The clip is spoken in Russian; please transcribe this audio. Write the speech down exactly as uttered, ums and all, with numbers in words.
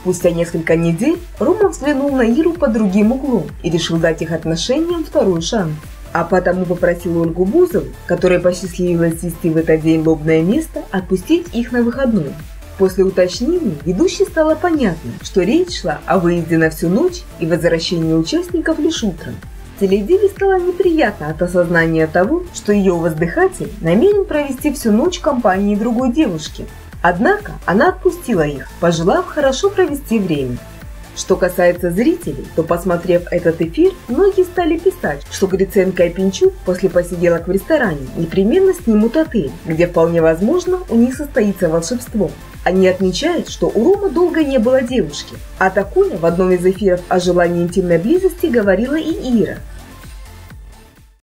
Спустя несколько недель Рома взглянул на Иру под другим углом и решил дать их отношениям второй шанс. А потому попросил Ольгу Бузову, которой посчастливилось вести в этот день лобное место, отпустить их на выходной. После уточнений ведущей стало понятно, что речь шла о выезде на всю ночь и возвращении участников лишь утром. Теледеве стало неприятно от осознания того, что ее воздыхатель намерен провести всю ночь в компании другой девушки. Однако она отпустила их, пожелав хорошо провести время. Что касается зрителей, то, посмотрев этот эфир, многие стали писать, что Гриценко и Пинчук после посиделок в ресторане непременно снимут отель, где вполне возможно у них состоится волшебство. Они отмечают, что у Ромы долго не было девушки, а такое в одном из эфиров о желании интимной близости говорила и Ира.